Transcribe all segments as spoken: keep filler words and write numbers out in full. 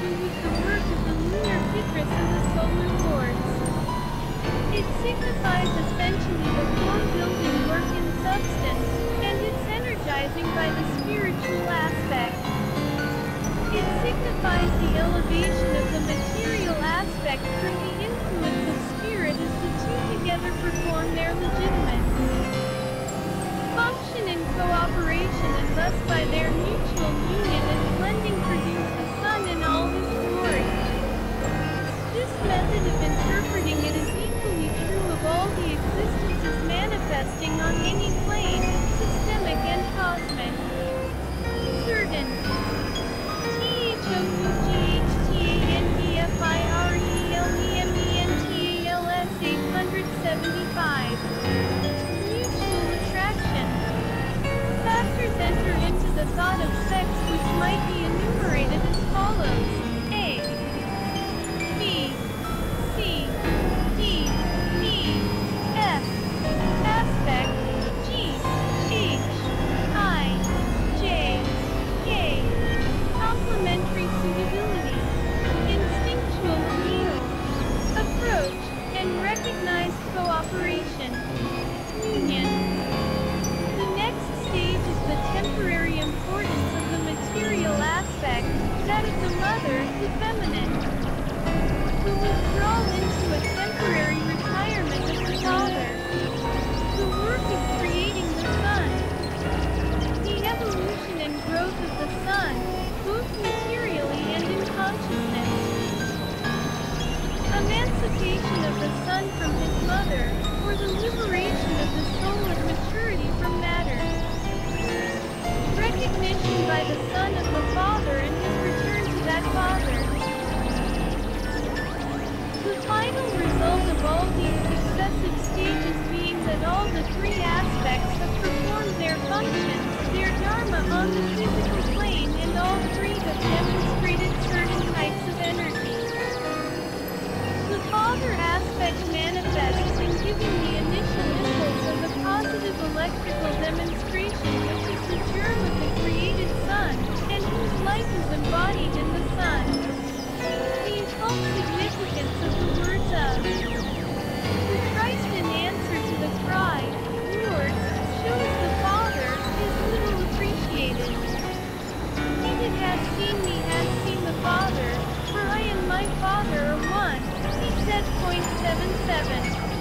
do with the work of the lunar pitris and the solar quartz. It signifies essentially the form-building work in substance, and it's energizing by the spiritual aspect. It signifies the elevation of the material aspect through the influence of spirit as the two together perform their legitimate function in cooperation, and thus by their mutual union and blending produce the sun in all his glory. This method of interpreting it is equally true of all the existences manifesting on any plane, systemic and cosmic. Certain. T H O U G H T A N D F I R E L E M E N T A L S eight seventy-five. Mutual attraction. Factors enter into the thought of sex, which might be enumerated as follows: A, B, C, D, E, F. Aspect: G, H, I, J, K. Complementary suitability. Instinctual appeal. Approach and recognized cooperation. Union. The next stage is the temporary importance of the material aspect, that of the mother, the feminine. The withdrawal into a temporary retirement of the father. The work of creating the sun. The evolution and growth of the sun, both materially and in consciousness. Emancipation of the son from his mother, or the liberation of the soul at maturity from matter. Recognition by the son of the father and his return to that father. The final result of all these successive stages being that all the three aspects have performed their functions, their dharma on the physical plane, and all three have demonstrated certain types of energy. The father aspect manifests in giving the initial impulse of the positive electrical demonstration, which is the germ of the created sun, and whose life is embodied in the sun. The occult significance of the words of the Christ in answer to the cry, Lord, shows the Father, is little appreciated. He that has seen me has seen the Father, for I and my Father are one, he said. Point seven seven.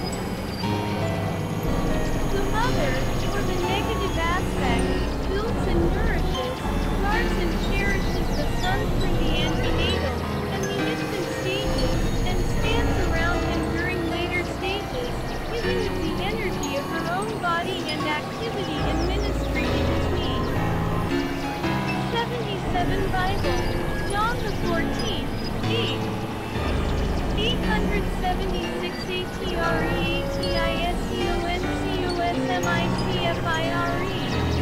The mother, or the negative aspect, builds and nourishes, guards and cherishes the son through the antenatal and the infant stages, and stands around him during later stages, giving him the energy of her own body and activity and ministry to his needs. seventy-seven Bible, John the fourteenth, eight. eight seventy-six A T R E A T I S E O N C O S M I C F I R E.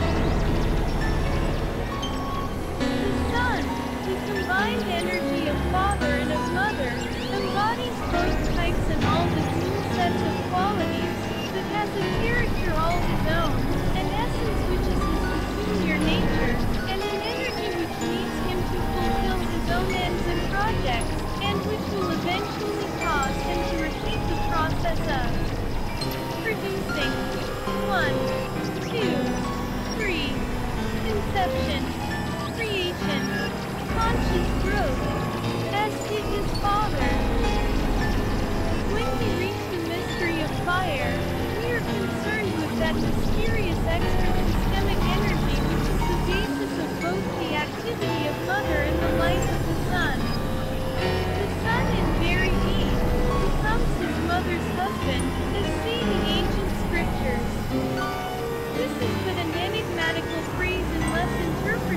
The Son, the combined energy of Father and of Mother, embodies both types and all the dual sets of qualities, that has a character all his own, an essence which is his peculiar nature, and an energy which needs him to fulfill his own ends and projects, and which will eventually cause him to repeat the process of producing. one, two, three. Conception. Creation. Conscious growth. As did his father. When we reach the mystery of fire, we are concerned with that mysterious extra-systemic energy which is the basis of both the activity of mother and the life of the sun. The sun in very deed becomes his mother's husband, as say the ancient scriptures. This is but an enigmatical phrase unless interpreted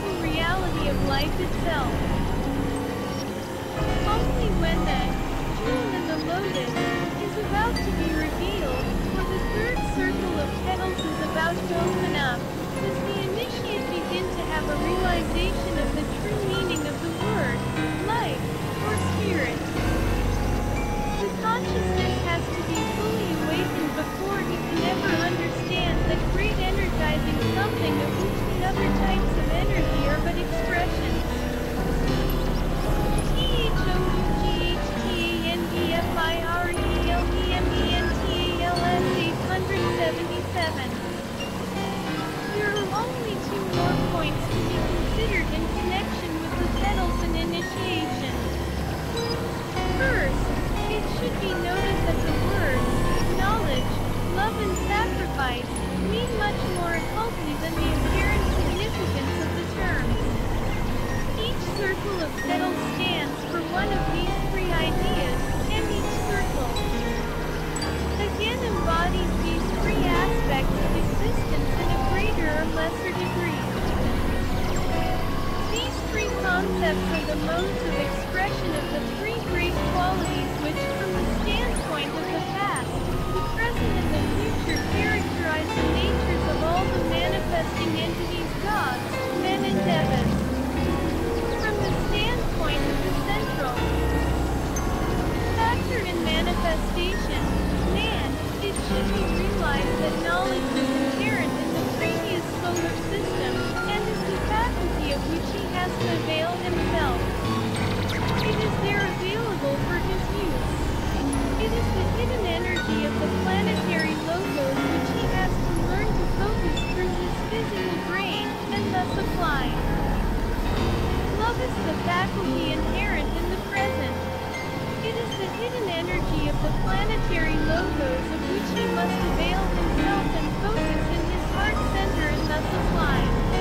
essential reality of life itself. Only when the jewel in the lotus is about to be revealed, or the third circle of petals is about to open up, does the initiate begin to have a realization of the true meaning of the word, life, or spirit. The consciousness has to be fully awakened before he can ever understand that great energizing something of which the other types of energy are but expressions. T H O U G H T A N D F I R E L E M E N T A L S eight seventy-seven. There are only two more points to be considered in connection with the petals and initiation. First, it should be noted that the words, knowledge, love and sacrifice, mean much more occultly than the apparent significance of the terms. Each circle of petals stands for one of these three ideas, and each circle again embodies these three aspects of existence in a greater or lesser degree. These three concepts are the modes of expression of the three great qualities which, from the standpoint of the past, the present and the future, characterize the natures of all the manifesting entities, gods, men and devas. From the standpoint of the central factor in manifestation, man, it should be realized that knowledge is inherent in the previous solar system, and is the faculty of which he has to avail himself. It is there available for his use. It is the hidden energy of the planetary logos which he has to learn to focus through his physical brain, and thus apply. Love is the faculty inherent in the present. It is the hidden energy of the planetary logos of which he must avail himself and focus in his heart center and thus apply.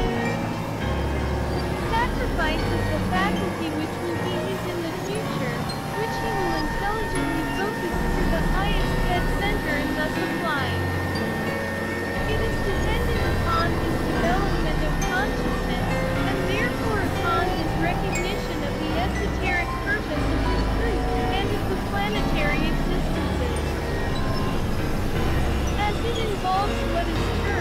Sacrifice is the faculty which will be his in the future, which he will intelligently focus through the highest head center and thus apply. It is dependent upon his development of consciousness, and therefore upon his recognition of the esoteric purpose of his group, and of the planetary existences. As it involves what is termed